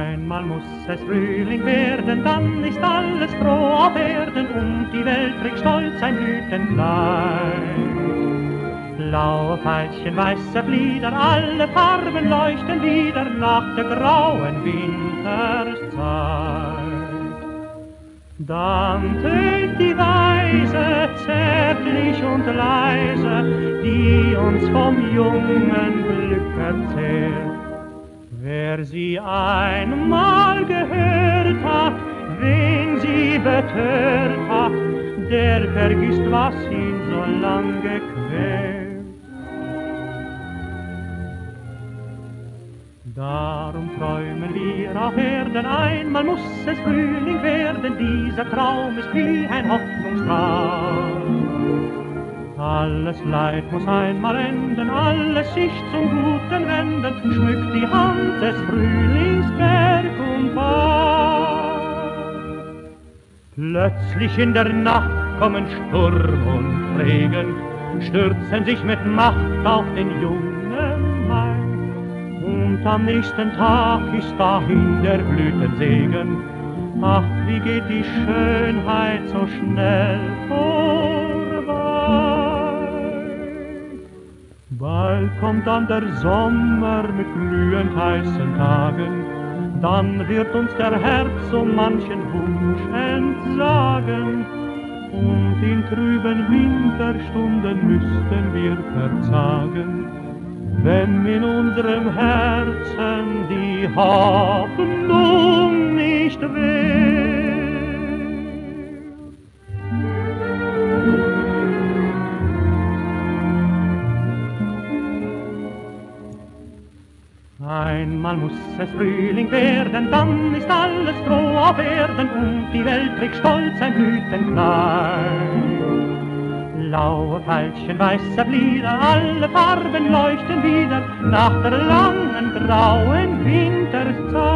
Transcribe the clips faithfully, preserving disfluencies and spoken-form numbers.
Einmal muss es Frühling werden, dann ist alles froh auf Erden und die Welt trägt stolz ein Blütenkleid. Blaue Veilchen, weiße Flieder, alle Farben leuchten wieder nach der grauen Winterszeit. Dann tönt die Weise, zärtlich und leise, die uns vom jungen Glück erzählt. Wer sie einmal gehört hat, wen sie betört hat, der vergisst, was ihn so lange quält. Darum träumen wir auf Erden, einmal muss es Frühling werden, dieser Traum ist wie ein Hoffnungsstrahl. Alles Leid muss einmal enden, alles sich zum Guten wenden, schmückt die Hand des Frühlings Berg und Tal. Plötzlich in der Nacht kommen Sturm und Regen, stürzen sich mit Macht auf den jungen Mai. Und am nächsten Tag ist dahin der Blütensegen. Ach, wie geht die Schönheit so schnell vorbei. Bald kommt dann der Sommer mit glühend heißen Tagen, dann wird uns der Herz um manchen Wunsch entsagen. Und in trüben Winterstunden müssten wir verzagen, wenn in unserem Herzen die Hoffnung nicht wäre. Einmal muss es Frühling werden, dann ist alles froh auf Erden und die Welt trägt stolz ein Blütenkleid. Blaue Veilchen, weiße Flieder, alle Farben leuchten wieder nach der langen grauen Winterszeit.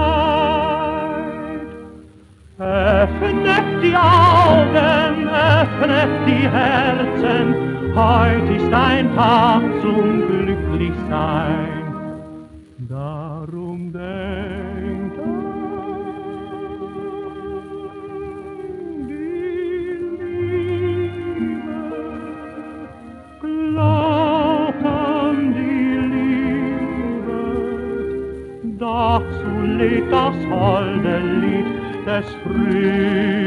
Öffnet die Augen, öffnet die Herzen, heut ist ein Tag zum Glücklichsein. Darum denkt an die Liebe, glaubt an die Liebe, dazu lädt das holde Lied des Frühlings.